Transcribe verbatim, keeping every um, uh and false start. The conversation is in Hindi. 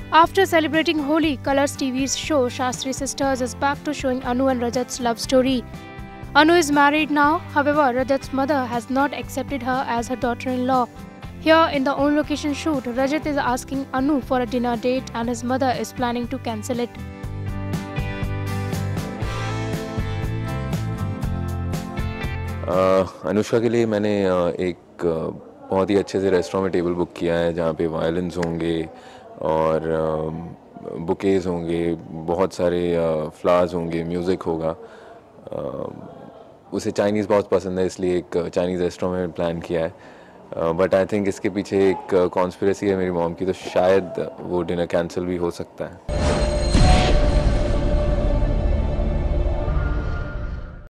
After celebrating Holi, Colors T V's show Shastri Sisters is back to showing Anu and Rajat's love story. Anu is married now, however, Rajat's mother has not accepted her as her daughter-in-law. Here in the on-location shoot, Rajat is asking Anu for a dinner date and his mother is planning to cancel it. uh, Anushka के लिए मैंने uh, एक uh, बहुत ही अच्छे से रेस्टोरेंट में टेबल बुक किया है जहाँ पे वायलिन्स होंगे और बुकेज होंगे, बहुत सारे फ्लावर्स होंगे, म्यूज़िक होगा। उसे चाइनीज़ बहुत पसंद है, इसलिए एक चाइनीज़ रेस्टोरेंट में प्लान किया है। बट आई थिंक इसके पीछे एक कॉन्स्पिरेसी है मेरी मॉम की, तो शायद वो डिनर कैंसिल भी हो सकता है।